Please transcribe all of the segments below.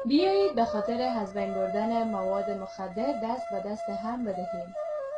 بیایید به خاطر از بین بردن مواد مخدر دست به دست هم بدهیم.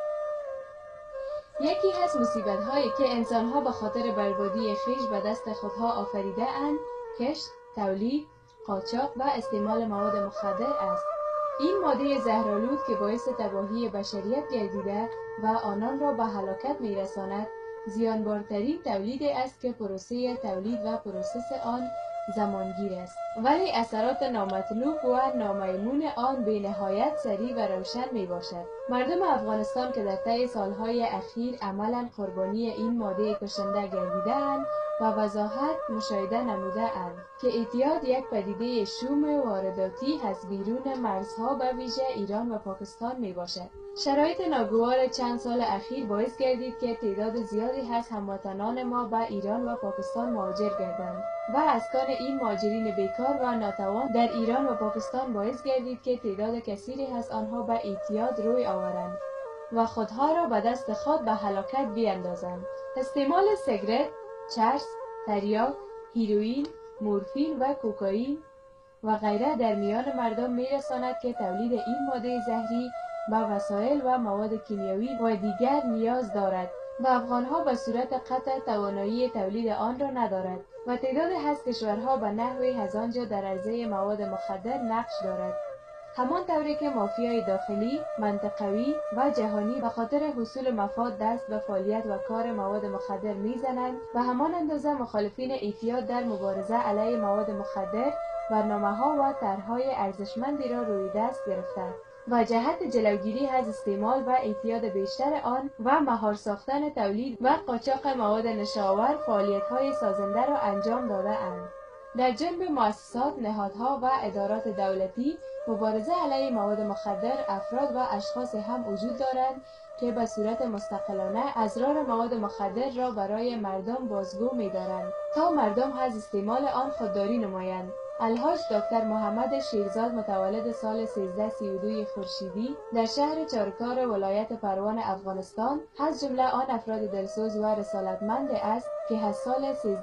یکی از مصیبت‌هایی که انسان‌ها به خاطر بربادی خویش به دست خودها آفریده اند، کشت، تولید، قاچاق و استعمال مواد مخدر است. این ماده زهرآلود که باعث تباهی بشریت گردیده و آنان را به هلاکت می‌رساند، زیانبارترین تولیدی است که پروسه تولید و پروسس آن زمانگیر است، ولی اثرات نامطلوب و نامیمون آن به نهایت سریع و روشن می باشد. مردم افغانستان که در طی سالهای اخیر عملاً قربانی این ماده کشنده گردیده‌اند و وضاحت مشاهده نموده‌اند که اعتیاد یک پدیده شوم وارداتی از بیرون مرزها به ویژه ایران و پاکستان می باشد. شرایط ناگوار چند سال اخیر باعث گردید که تعداد زیادی از هموطنان ما به ایران و پاکستان مهاجر گردند و اسکان این مهاجرین بیکار و ناتوان در ایران و پاکستان باعث گردید که تعداد کثیری از آنها به اعتیاد روی آورند و خودها را به دست خود به هلاکت بیاندازند. استعمال سیگرت، چرس، تریاک، هیروئین، مورفین و کوکائین و غیره در میان مردم می‌رساند که تولید این ماده زهری به وسایل و مواد کیمیایی و دیگر نیاز دارد و افغانها به صورت قطع توانایی تولید آن را ندارد و تعداد از کشورها به نحوی از آنجا در عرضه مواد مخدر نقش دارد. همان طوری که مافیای داخلی، منطقوی و جهانی به خاطر حصول مفاد دست به فعالیت و کار مواد مخدر میزنند، به همان اندازه مخالفین اعتیاد در مبارزه علیه مواد مخدر برنامه‌ها و طرح‌های ارزشمندی را روی دست گرفتند و جهت جلوگیری از استعمال و اعتیاد بیشتر آن و مهار ساختن تولید و قاچاق مواد نشاور فعالیت‌های سازنده را انجام داده‌اند. در جنب مؤسسات، نهادها و ادارات دولتی، مبارزه علیه مواد مخدر افراد و اشخاص هم وجود دارند که به صورت مستقلانه اسرار مواد مخدر را برای مردم بازگو می‌دارند تا مردم از استعمال آن خودداری نمایند. الحاج دکتر محمد شیرزاد متولد سال 1332 خورشیدی در شهر چارکار ولایت پروان افغانستان از جمله آن افراد دلسوز و رسالتمند است که از سال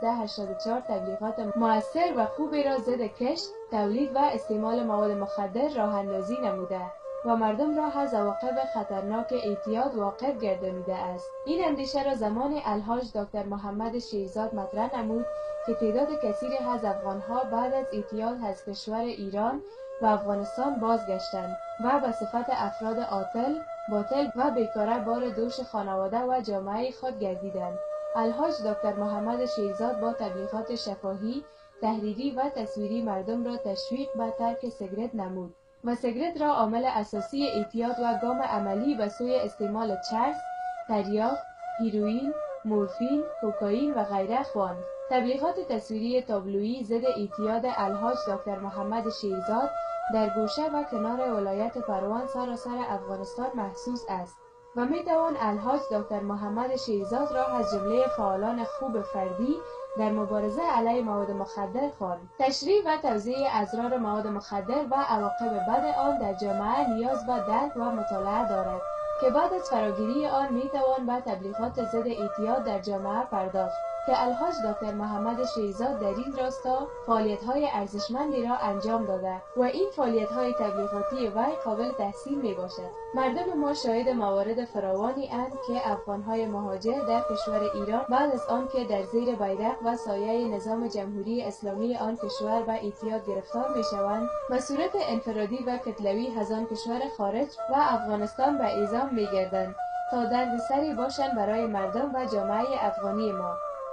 1384 تبلیغات مؤثر و خوبی را ضد کشت، تولید و استعمال مواد مخدر راه اندازی نموده و مردم را از عواقب خطرناک اعتیاد واقف گردانیده است. این اندیشه را زمان الحاج دکتر محمد شیرزاد مطرح نمود که تعداد کثیری از افغانها بعد از اعتیاد از کشور ایران و افغانستان بازگشتند و به صفت افراد عاطل، باطل و بیکاره بار دوش خانواده و جامعه خود گردیدند. الحاج دکتر محمد شیرزاد با تبلیغات شفاهی، تحریری و تصویری مردم را تشویق به ترک سیگرت نمود و سیگرت را عامل اساسی اعتیاد و گام عملی به سوی استعمال چرس، تریاک، هیروئین، مورفین، کوکائین و غیره خواند. تبلیغات تصویری تابلویی ضد اعتیاد الحاج دکتر محمد شیرزاد در گوشه و کنار ولایت پروان سراسر افغانستان محسوس است و میتوان الحاج دکتر محمد شیرزاد را از جمله فعالان خوب فردی در مبارزه علیه مواد مخدر خواند. تشریح و توضیح اسرار مواد مخدر و عواقب بد آن در جامعه نیاز به درک و مطالعه دارد که بعد از فراگیری آن میتوان به تبلیغات ضد اعتیاد در جامعه پرداخت که الحاج دکتر محمد شیرزاد در این راستا فعالیت‌های ارزشمندی را انجام داده و این فعالیت‌های تبلیغاتی وی قابل تحسین میباشد. مردم ما شاهد موارد فراوانی اند که افغان‌های مهاجر در کشور ایران بعد از آنکه در زیر بیرق و سایه نظام جمهوری اسلامی آن کشور به اعتیاد گرفتار میشوند، به صورت انفرادی و کتلوی از آن کشور خارج و افغانستان به اعزام میگردند تا دردسری باشند برای مردم و جامعه افغانی ما.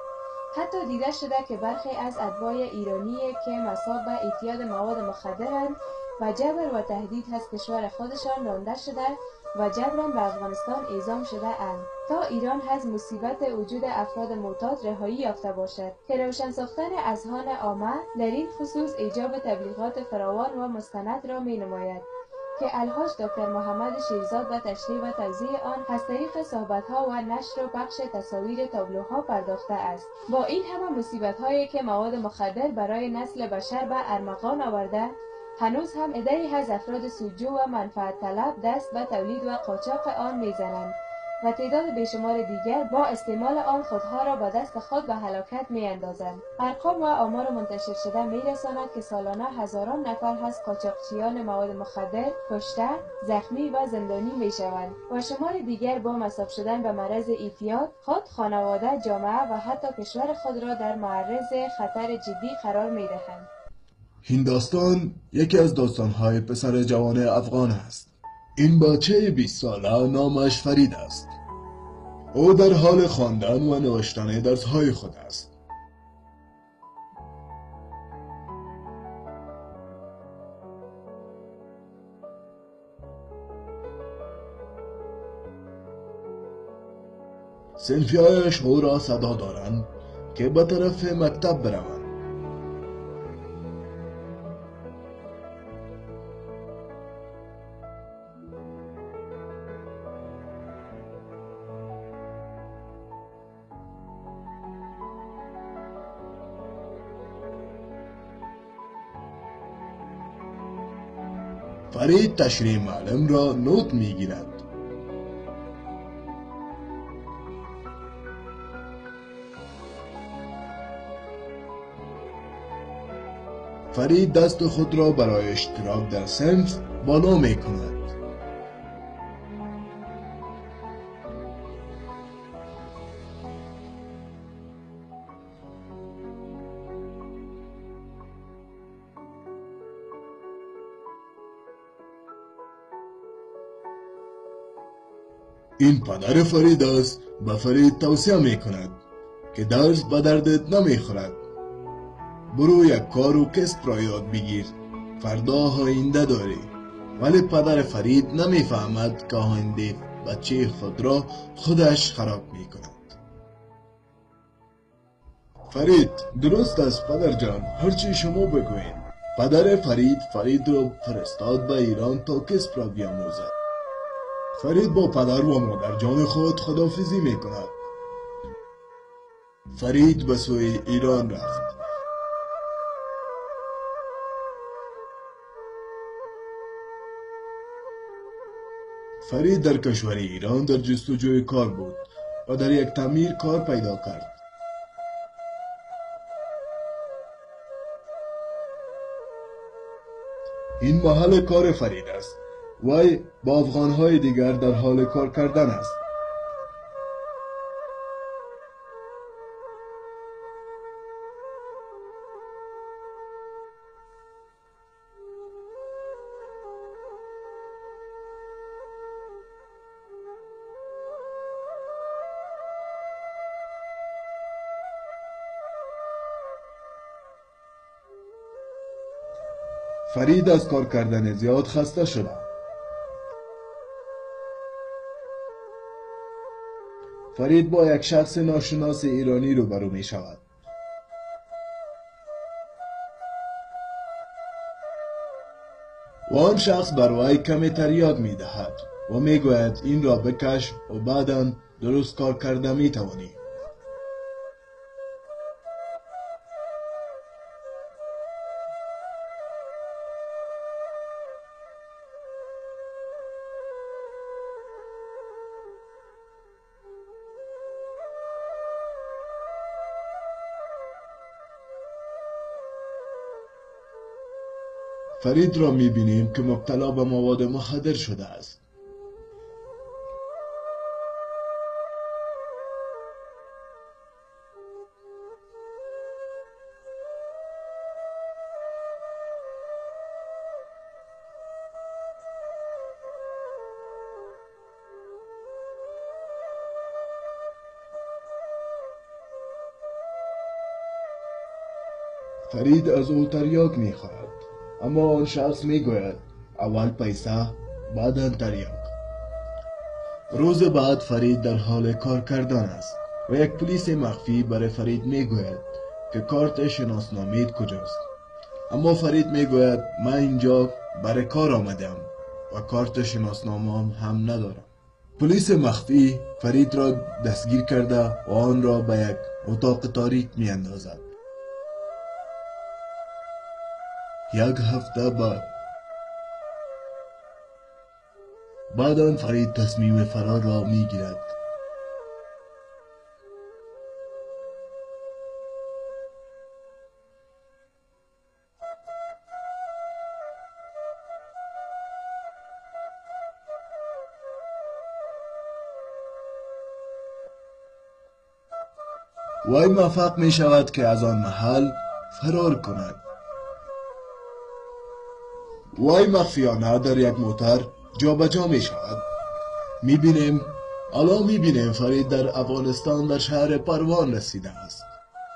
حتی دیده شده که برخی از اتباع ایرانی که مصاب به اعتیاد مواد مخدرند و جبر و تهدید از کشور خودشان رانده شده و جبران به افغانستان اعزام شده اند تا ایران از مصیبت وجود افراد معتاد رهایی یافته باشد که روشن ساختن اذهان عامه در این خصوص ایجاب تبلیغات فراوان و مستند را می نماید که الحاج دکتر محمد شیرزاد به تشریح و توضیح آن از طریق صحبت‌ها و نشر و پخش تصاویر تابلوها پرداخته است. با این همه مصیبت‌هایی که مواد مخدر برای نسل بشر به ارمغان آورده، هنوز هم عده‌ای از افراد سودجو و منفعت طلب دست به تولید و قاچاق آن می‌زنند و تعداد بیشمار دیگر با استعمال آن خودها را به دست خود به هلاکت می‌اندازند. ارقام و آمار منتشر شده می‌رساند که سالانه هزاران نفر از قاچاقچیان مواد مخدر کشته، زخمی و زندانی می‌شوند و شمار دیگر با مصاب شدن به مرض اعتیاد خود، خانواده، جامعه و حتی کشور خود را در معرض خطر جدی قرار می‌دهند. این داستان یکی از داستان‌های پسر جوان افغان است. این بچه 20 ساله نامش فرید است. او در حال خواندن و نوشتن درس‌های خود است. صنفی‌هایش او را صدا دارند که به طرف مکتب بروند. فرید تشریح معلم را نوت می‌گیرد. فرید دست خود را برای اشتراک در صنف بالا می کند. این پدر فرید است. به فرید توصیه می کند که درس به دردت نمی خورد. برو یک کار و کسب را یاد بگیر. فردا آینده داری. ولی پدر فرید نمی فهمد که آینده بچه خود را خودش خراب می کند. فرید: درست است پدر جان، هرچی شما بگویید. پدر فرید را فرستاد به ایران تا کسب را بیاموزد. فرید با پدر و مادر جان خود خداحافظی می کند. فرید به سوی ایران رفت. فرید در کشور ایران در جستجوی کار بود و در یک تعمیر کار پیدا کرد. این محل کار فرید است. وی با افغانهای دیگر در حال کار کردن است. فرید از کار کردن زیاد خسته شده. فرید با یک شخص ناشناس ایرانی روبرو می شود. و آن شخص بر وی کمی تریاک می دهد و می گوید این را بکش و بعداً درست کار کرده می توانی. فرید را می بینیم که مبتلا به مواد مخدر شده است. فرید از او تریاک می خواهد، اما آن شخص می گوید اول پیسه بعداً تریاک. روز بعد فرید در حال کار کردن است و یک پلیس مخفی برای فرید می گوید که کارت شناسنامه کجاست. اما فرید می گوید من اینجا برای کار آمدم و کارت شناسنامه هم ندارم. پلیس مخفی فرید را دستگیر کرده و آن را به یک اتاق تاریک می اندازد. یک هفته بعد بعدا فرید تصمیم فرار را میگیرد. وی موفق می شود که از آن محل فرار کند. وی مخفیانه در یک موتر جابجا می شود. الان می بینیم فرید در افغانستان در شهر پروان رسیده است.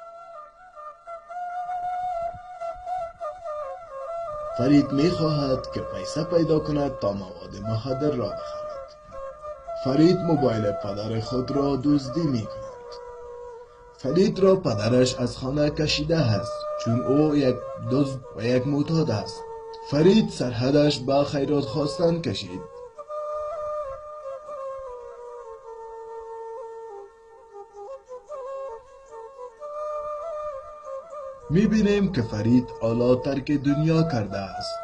فرید می خواهد که پیسه پیدا کند تا مواد مخدر را بخرد. فرید موبایل پدر خود را دزدی می کند. فرید را پدرش از خانه کشیده است چون او یک دزد و یک معتاد است. فرید سرحدش به خیرات خواستن کشید. می‌بینیم که فرید حالا ترک دنیا کرده است.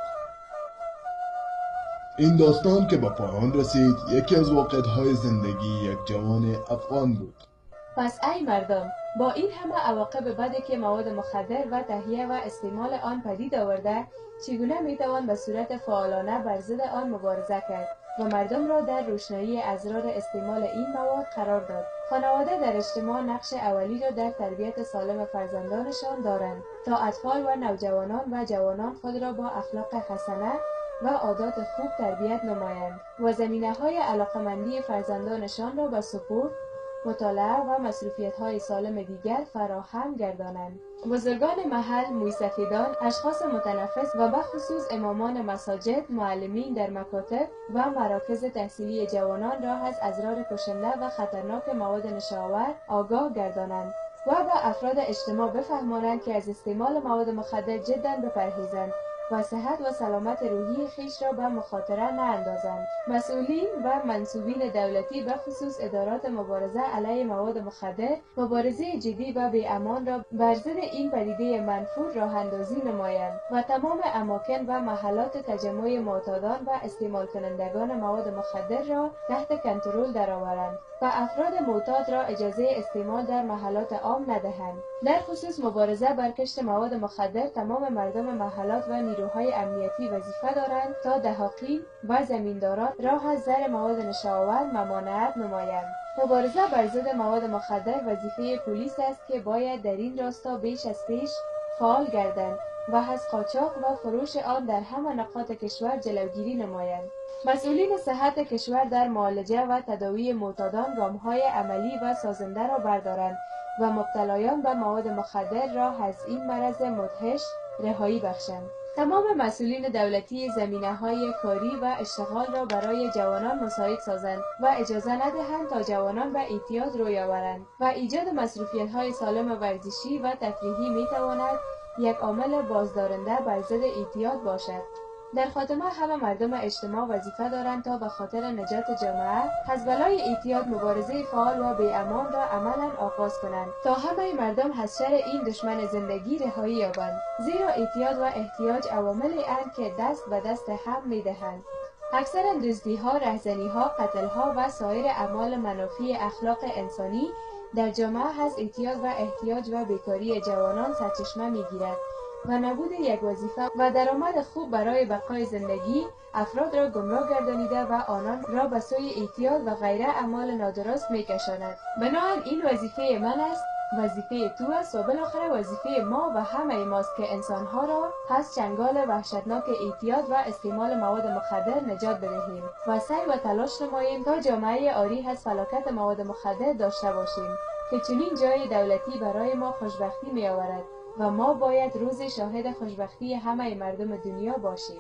این داستان که به پایان رسید یکی از واقعیت‌های زندگی یک جوان افغان بود. پس ای مردم، با این همه عواقب بدی که مواد مخدر و تهیه و استعمال آن پدید آورده، چگونه میتوان به صورت فعالانه بر ضد آن مبارزه کرد و مردم را در روشنایی اضرار استعمال این مواد قرار داد؟ خانواده در اجتماع نقش اولی را در تربیت سالم فرزندانشان دارند تا اطفال و نوجوانان و جوانان خود را با اخلاق حسنه و عادات خوب تربیت نمایند و زمینه‌های علاقه‌مندی فرزندانشان را به سپورت، مطالعه و مصروفیت‌های سالم دیگر فراهم گردانند. بزرگان محل، موسیقیدان، اشخاص متنفس و بخصوص امامان مساجد، معلمین در مکاتب و مراکز تحصیلی جوانان را از اضرار کشنده و خطرناک مواد نشاور آگاه گردانند و به افراد اجتماع بفهمانند که از استعمال مواد مخدر جداً بپرهیزند و صحت و سلامت روحی خویش را به مخاطره ناندازند. مسئولین و منصوبین دولتی به خصوص ادارات مبارزه علیه مواد مخدر مبارزه جدی و بی‌امان را بر ضد این پدیده منفور راه اندازی نمایند و تمام اماکن و محلات تجمع معتادان و استعمال کنندگان مواد مخدر را تحت کنترل درآورند و افراد معتاد را اجازه استعمال در محلات عام ندهند. در خصوص مبارزه بر کشت مواد مخدر تمام مردم محلات و نیروهای امنیتی وظیفه دارند تا دهاقین و زمینداران راه از زر مواد نشاور ممانعت نمایند. مبارزه بر ضد مواد مخدر وظیفه پلیس است که باید در این راستا بیش از پیش فعال گردند و از قاچاق و فروش آن در همه نقاط کشور جلوگیری نمایند. مسئولین صحت کشور در معالجه و تداوی معتادان گام‌های عملی و سازنده را بردارند و مبتلایان به مواد مخدر را از این مرض مدهش رهایی بخشند. تمام مسئولین دولتی زمینه‌های کاری و اشتغال را برای جوانان مساعد سازند و اجازه ندهند تا جوانان به اعتیاد روی آورند و ایجاد مصروفیت‌های سالم ورزشی و تفریحی می‌تواند یک عامل بازدارنده بر ضد اعتیاد باشد. در خاتمه همه مردم اجتماع وظیفه دارند تا به خاطر نجات جامعه از بلای اعتیاد مبارزه فعال و بی‌امان را عملاً آغاز کنند تا همه مردم از شر این دشمن زندگی رهایی یابند، زیرا اعتیاد و احتیاج عواملی اند که دست به دست هم می‌دهند. اکثر دزدی‌ها، رهزنی‌ها، قتل‌ها و سایر اعمال منافی اخلاق انسانی در جامعه از اعتیاد و احتیاج و بیکاری جوانان سرچشمه می‌گیرد و نبود یک وظیفه و درآمد خوب برای بقای زندگی افراد را گمراه گردانیده و آنان را به سوی اعتیاد و غیره اعمال نادرست می‌کشاند. بنابراین این وظیفه من است، وظیفه تو است و بالاخره وظیفه ما و همه ماست که انسانها را از چنگال وحشتناک اعتیاد و استعمال مواد مخدر نجات بدهیم و سعی و تلاش نماییم تا جامعه عاری از فلاکت مواد مخدر داشته باشیم که چنین جای دولتی برای ما خوشبختی می‌آورد و ما باید روز شاهد خوشبختی همه مردم دنیا باشیم.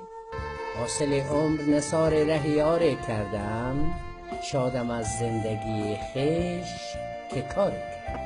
حاصل عمر نثار رهیاره کردم، شادم از زندگی خویش که کار کرد.